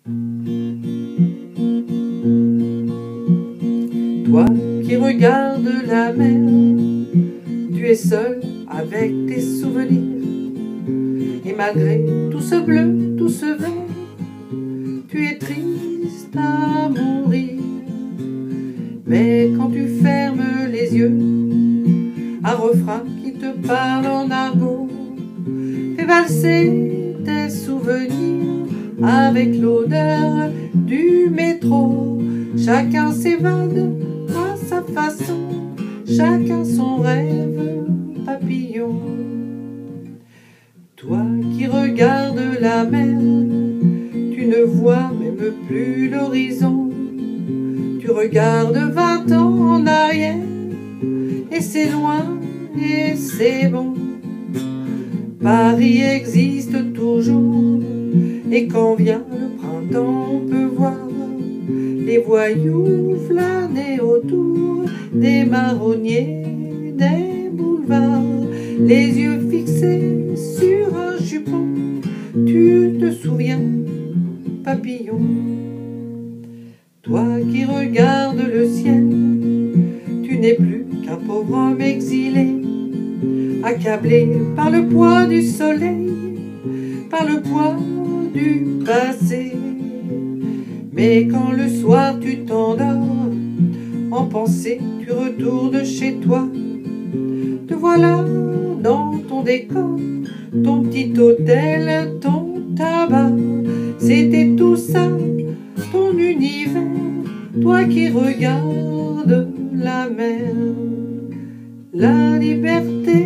Toi qui regardes la mer, tu es seul avec tes souvenirs. Et malgré tout ce bleu, tout ce vert, tu es triste à mourir. Mais quand tu fermes les yeux, un refrain qui te parle en argot fait valser tes souvenirs avec l'odeur du métro. Chacun s'évade à sa façon, chacun son rêve papillon. Toi qui regardes la mer, tu ne vois même plus l'horizon. Tu regardes 20 ans en arrière, et c'est loin et c'est bon. Paris existe toujours, et quand vient le printemps, on peut voir les voyous flâner autour des marronniers, des boulevards, les yeux fixés sur un jupon. Tu te souviens, papillon? Toi qui regardes le ciel, tu n'es plus qu'un pauvre homme exilé, accablé par le poids du soleil, par le poids du passé. Mais quand le soir tu t'endors, en pensée tu retournes chez toi. Te voilà dans ton décor, ton petit hôtel, ton tabac. C'était tout ça, ton univers, toi qui regardes la mer. La liberté